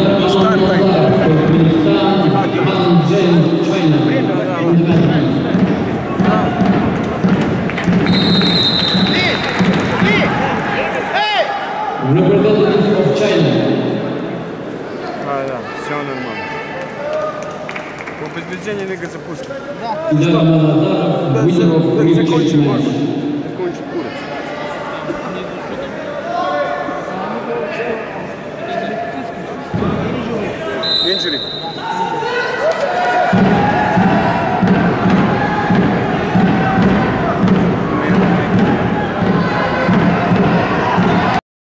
Стартай. Representative of China. Да, все нормально. По подтверждению лига запуска. Илдар Назаров, winner of previous match. Закончи курицу. Injury.